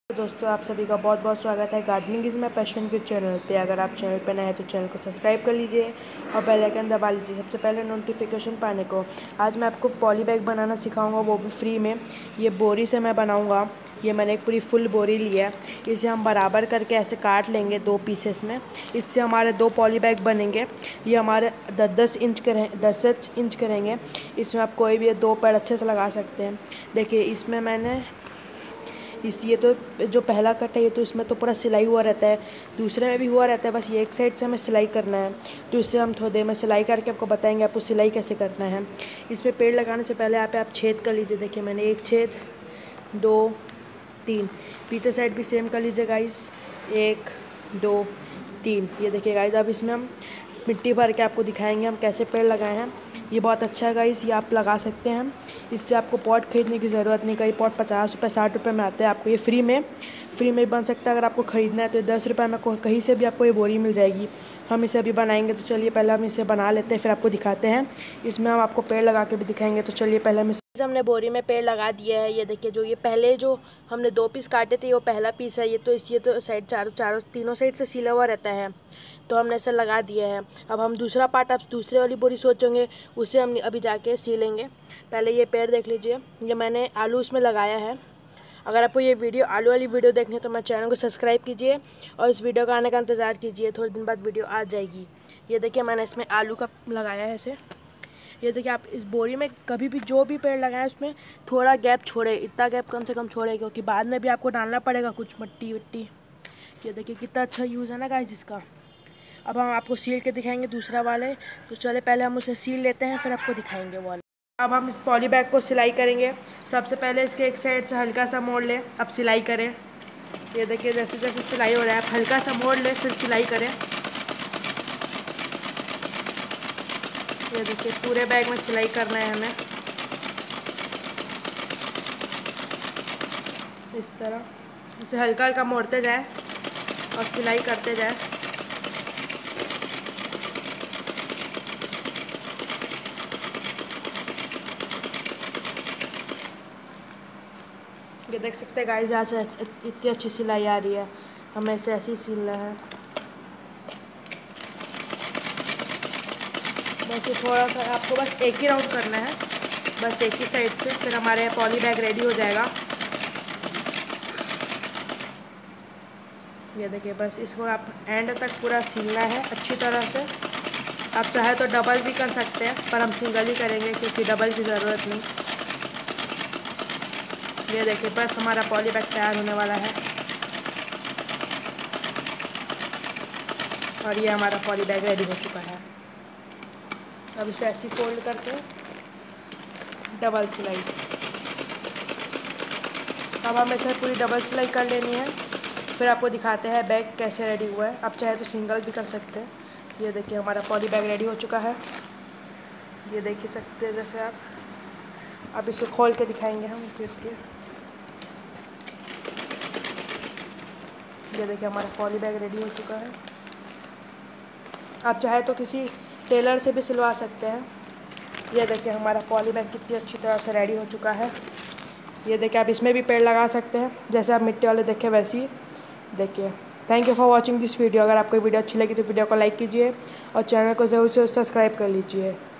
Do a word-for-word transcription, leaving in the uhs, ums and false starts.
तो दोस्तों आप सभी का बहुत बहुत स्वागत है गार्डनिंग इज़ माय पैशन के चैनल पे। अगर आप चैनल पे नए हैं तो चैनल को सब्सक्राइब कर लीजिए और बेल आइकन दबा लीजिए सबसे पहले नोटिफिकेशन पाने को। आज मैं आपको पॉली बैग बनाना सिखाऊंगा, वो भी फ्री में। ये बोरी से मैं बनाऊंगा। ये मैंने एक पूरी फुल बोरी ली है। इसे हम बराबर करके ऐसे काट लेंगे दो पीसेस में। इससे हमारे दो पॉली बैग बनेंगे। ये हमारे दस दस इंच के रहें दस दस इंच के रहेंगे। इसमें आप कोई भी दो पेड़ अच्छे से लगा सकते हैं। देखिए इसमें मैंने इस ये तो जो पहला कट है ये तो इसमें तो पूरा सिलाई हुआ रहता है, दूसरे में भी हुआ रहता है, बस ये एक साइड से हमें सिलाई करना है। तो इससे हम थोड़ी देर में सिलाई करके आपको बताएंगे आपको सिलाई कैसे करना है। इसमें पेड़ लगाने से पहले यहाँ पे आप छेद कर लीजिए। देखिए मैंने एक छेद, दो, तीन, पीछे साइड भी सेम कर लीजिए गाइस, एक, दो, तीन। ये देखिए गाइस, अब इसमें हम मिट्टी भर के आपको दिखाएंगे हम कैसे पेड़ लगाए हैं। ये बहुत अच्छा है गाइस, ये आप लगा सकते हैं। इससे आपको पॉट खरीदने की ज़रूरत नहीं। कई पॉट पचास रुपये साठ रुपये में आते हैं, आपको ये फ्री में फ्री में बन सकता है। अगर आपको ख़रीदना है तो दस रुपये में कहीं से भी आपको ये बोरी मिल जाएगी। हम इसे अभी बनाएंगे, तो चलिए पहले हम इसे बना लेते हैं, फिर आपको दिखाते हैं। इसमें हम आपको पेड़ लगा के भी दिखाएंगे, तो चलिए पहले हम हमने बोरी में पेड़ लगा दिया है। ये देखिए जो ये पहले जो हमने दो पीस काटे थे वो पहला पीस है। ये तो इस ये तो साइड चारों चारों तीनों साइड से सिला हुआ रहता है, तो हमने इसे लगा दिया है। अब हम दूसरा पार्ट, अब दूसरे वाली बोरी सोचेंगे, उसे हम अभी जाके सिलेंगे। पहले ये पेड़ देख लीजिए, ये मैंने आलू उसमें लगाया है। अगर आपको ये वीडियो आलू वाली वीडियो देखनी है तो मेरे चैनल को सब्सक्राइब कीजिए और इस वीडियो का आने का इंतज़ार कीजिए। थोड़े दिन बाद वीडियो आ जाएगी। ये देखिए मैंने इसमें आलू का लगाया है इसे। ये देखिए आप इस बोरी में कभी भी जो भी पेड़ लगाएं उसमें थोड़ा गैप छोड़े, इतना गैप कम से कम छोड़े, क्योंकि बाद में भी आपको डालना पड़ेगा कुछ मट्टी वट्टी। ये देखिए कितना अच्छा यूज़ है ना गाइस इसका। अब हम आपको सील के दिखाएंगे दूसरा वाले, तो चले पहले हम उसे सील लेते हैं, फिर आपको दिखाएंगे वो वाला। अब हम इस पॉली बैग को सिलाई करेंगे। सबसे पहले इसके एक साइड से हल्का सा मोड़ लें, अब सिलाई करें। ये देखिए जैसे जैसे सिलाई हो रहा है, आप हल्का सा मोड़ लें फिर सिलाई करें। ये देखिए पूरे बैग में सिलाई करना है हमें इस तरह। इसे हल्का हल्का मोड़ते जाए और सिलाई करते जाए। ये देख सकते हैं गाइस, यहाँ से इतनी अच्छी सिलाई आ रही है। हमें इसे ऐसे ही सिलना है। बस ये थोड़ा सा आपको बस एक ही राउंड करना है, बस एक ही साइड से, फिर हमारे पॉली बैग रेडी हो जाएगा। ये देखिए बस इसको आप एंड तक पूरा सिलना है अच्छी तरह से। आप चाहे तो डबल भी कर सकते हैं, पर हम सिंगल ही करेंगे क्योंकि डबल की ज़रूरत नहीं। ये देखिए बस हमारा पॉली बैग तैयार होने वाला है और ये हमारा पॉली बैग रेडी हो चुका है। अब इसे ऐसे फोल्ड करके डबल सिलाई। अब हमें इसे पूरी डबल सिलाई कर लेनी है, फिर आपको दिखाते हैं बैग कैसे रेडी हुआ है। आप चाहे तो सिंगल भी कर सकते हैं। ये देखिए हमारा पॉली बैग रेडी हो चुका है। ये देख ही सकते हैं जैसे आप। अब इसे खोल के दिखाएंगे हम के। ये देखिए हमारा पॉली बैग रेडी हो चुका है। आप चाहे तो किसी टेलर से भी सिलवा सकते हैं। ये देखिए हमारा पॉली बैग कितनी अच्छी तरह से रेडी हो चुका है। ये देखिए आप इसमें भी पेड़ लगा सकते हैं, जैसे आप मिट्टी वाले देखे वैसे ही। देखिए thank you for watching this video. अगर आपको वीडियो अच्छी लगी तो वीडियो को लाइक कीजिए और चैनल को ज़रूर से सब्सक्राइब कर लीजिए।